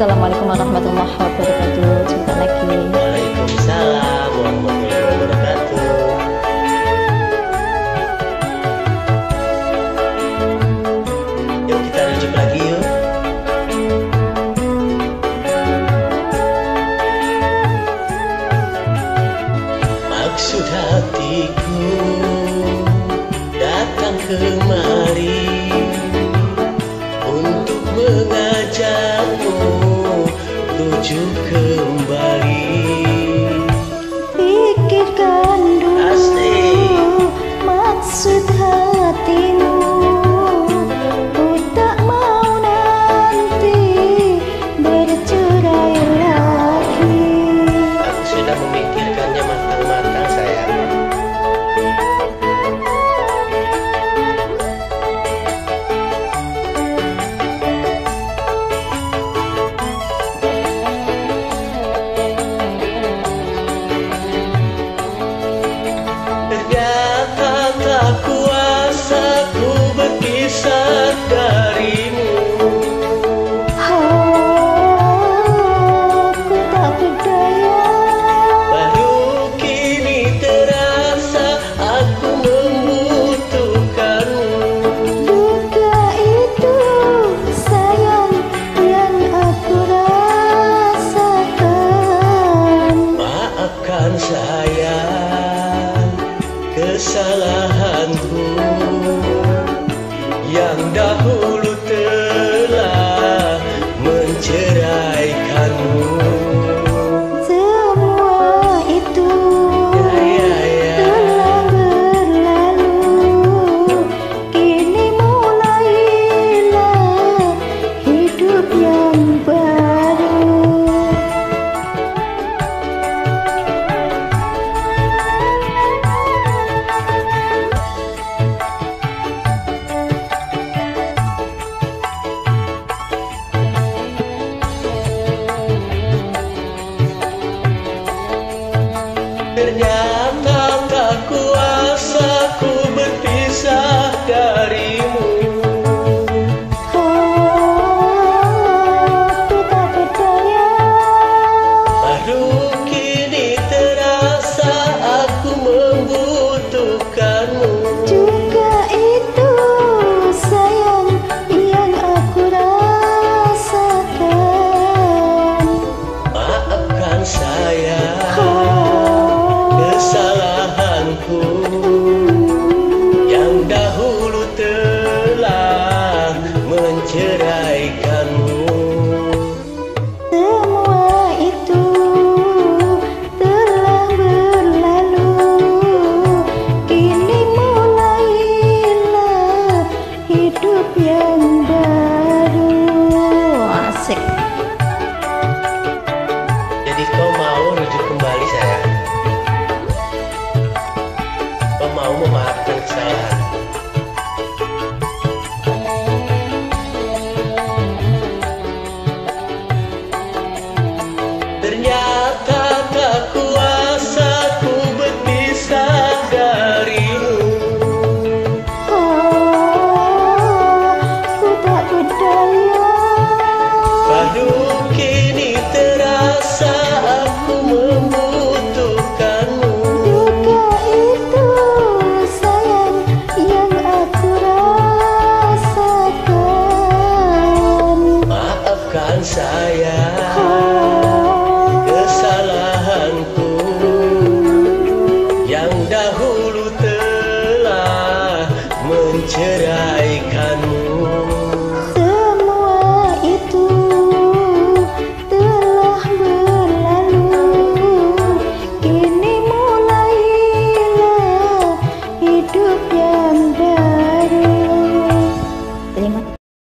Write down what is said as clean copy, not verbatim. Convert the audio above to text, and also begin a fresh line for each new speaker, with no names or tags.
Assalamualaikum warahmatullahi wabarakatuh. Jumpa lagi.
Waalaikumsalam warahmatullahi wabarakatuh. Yuk kita rujuk lagi yuk. Maksud hatiku datang kemari untuk mengajakmu rujuk kembali.
Pikirkan dulu maksud hatimu. Ku tak mau nanti bercerai lagi.
Aku sudah memikirkannya matang-matang sayang. Ternyata tak kuasa ku berpisah darimu.
Aku tak berdaya.
Baru kini terasa aku membutuhkanmu.
Duka itu sayang yang aku rasakan.
Maafkan sayang kesalahanku yang dahulu telah menceraikanmu.
Semua itu telah berlalu. Kini mulailah hidup yang baru.
Ternyata tak kuasa ku berpisah darimu.
Aku tak berdaya.
Baru kini terasa aku membutuhkanmu.
Juga itu sayang yang aku rasakan.
Maafkan saya kesalahanku yang dahulu telah menceraikanmu.
Semua itu telah berlalu. Kini mulailah hidup yang baru.
Asik.
Jadi kau mau rujuk kembali sayang? Kau mau memaafkan kesalahan? Ternyata tak kuasa ku berpisah darimu.
Aku tak berdaya.
Baru kini terasa aku membutuhkanmu.
Duka itu sayang yang aku rasakan.
Maafkan saya